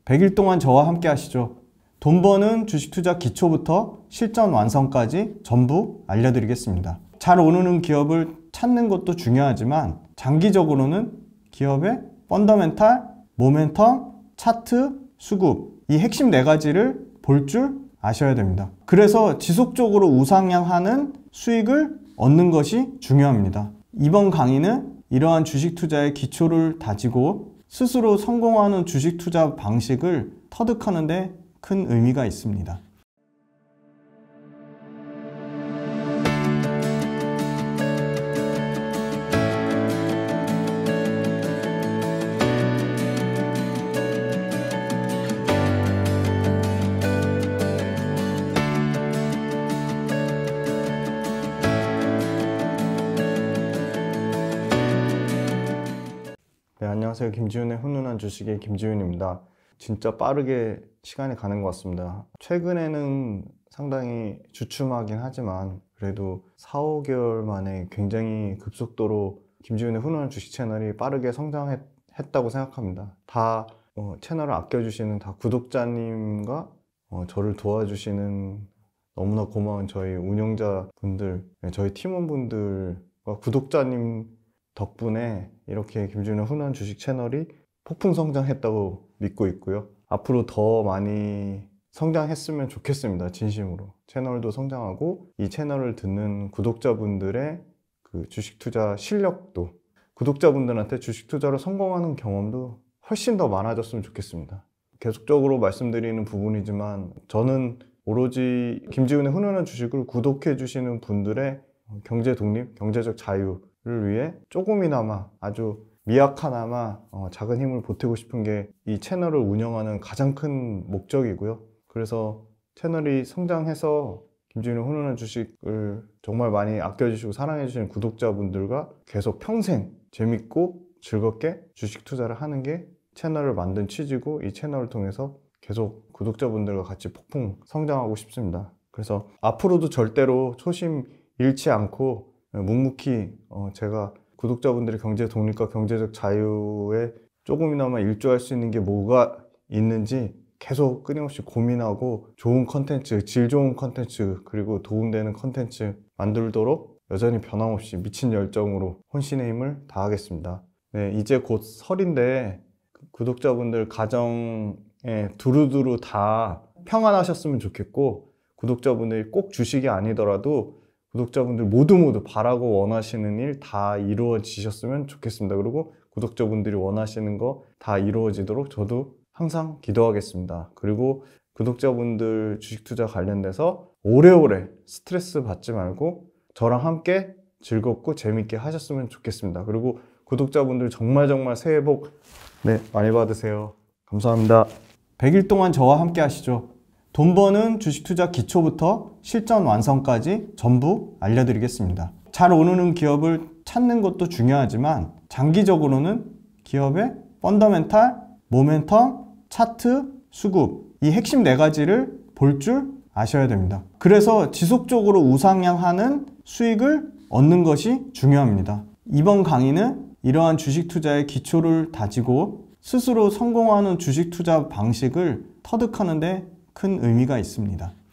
100일 동안 저와 함께 하시죠. 돈 버는 주식 투자 기초부터 실전 완성까지 전부 알려드리겠습니다. 잘 오르는 기업을 찾는 것도 중요하지만 장기적으로는 기업의 펀더멘탈, 모멘텀, 차트, 수급 이 핵심 4가지를 볼 줄 아셔야 됩니다. 그래서 지속적으로 우상향하는 수익을 얻는 것이 중요합니다. 이번 강의는 이러한 주식 투자의 기초를 다지고 스스로 성공하는 주식 투자 방식을 터득하는 데 큰 의미가 있습니다. 네, 안녕하세요. 김지훈의 훈훈한 주식의 김지훈입니다. 진짜 빠르게 시간이 가는 것 같습니다. 최근에는 상당히 주춤하긴 하지만 그래도 4, 5개월 만에 굉장히 급속도로 김지훈의 훈훈한 주식 채널이 빠르게 성장했다고 생각합니다. 다 채널을 아껴주시는 다 구독자님과 저를 도와주시는 너무나 고마운 저희 운영자분들, 저희 팀원분들과 구독자님 덕분에 이렇게 김지훈의 훈훈한 주식 채널이 폭풍 성장했다고 믿고 있고요. 앞으로 더 많이 성장했으면 좋겠습니다. 진심으로. 채널도 성장하고 이 채널을 듣는 구독자분들의 그 주식 투자 실력도, 구독자분들한테 주식 투자로 성공하는 경험도 훨씬 더 많아졌으면 좋겠습니다. 계속적으로 말씀드리는 부분이지만 저는 오로지 김지훈의 훈훈한 주식을 구독해 주시는 분들의 경제 독립, 경제적 자유를 위해 조금이나마 아주 미약하나마 작은 힘을 보태고 싶은 게 이 채널을 운영하는 가장 큰 목적이고요. 그래서 채널이 성장해서 김지훈의 훈훈한 주식을 정말 많이 아껴주시고 사랑해주시는 구독자분들과 계속 평생 재밌고 즐겁게 주식 투자를 하는 게 채널을 만든 취지고 이 채널을 통해서 계속 구독자분들과 같이 폭풍 성장하고 싶습니다. 그래서 앞으로도 절대로 초심 잃지 않고 묵묵히 제가 구독자분들의 경제 독립과 경제적 자유에 조금이나마 일조할 수 있는 게 뭐가 있는지 계속 끊임없이 고민하고 좋은 컨텐츠, 질 좋은 컨텐츠 그리고 도움되는 컨텐츠 만들도록 여전히 변함없이 미친 열정으로 혼신의 힘을 다하겠습니다. 네, 이제 곧 설인데 구독자분들 가정에 두루두루 다 평안하셨으면 좋겠고 구독자분들이 꼭 주식이 아니더라도 구독자분들 모두 바라고 원하시는 일 다 이루어지셨으면 좋겠습니다. 그리고 구독자분들이 원하시는 거 다 이루어지도록 저도 항상 기도하겠습니다. 그리고 구독자분들 주식 투자 관련돼서 오래오래 스트레스 받지 말고 저랑 함께 즐겁고 재밌게 하셨으면 좋겠습니다. 그리고 구독자분들 정말 새해 복 많이 받으세요. 감사합니다. 100일 동안 저와 함께 하시죠. 돈 버는 주식 투자 기초부터 실전 완성까지 전부 알려드리겠습니다. 잘 오르는 기업을 찾는 것도 중요하지만 장기적으로는 기업의 펀더멘탈, 모멘텀, 차트, 수급 이 핵심 4가지를 볼 줄 아셔야 됩니다. 그래서 지속적으로 우상향하는 수익을 얻는 것이 중요합니다. 이번 강의는 이러한 주식 투자의 기초를 다지고 스스로 성공하는 주식 투자 방식을 터득하는 데 큰 의미가 있습니다.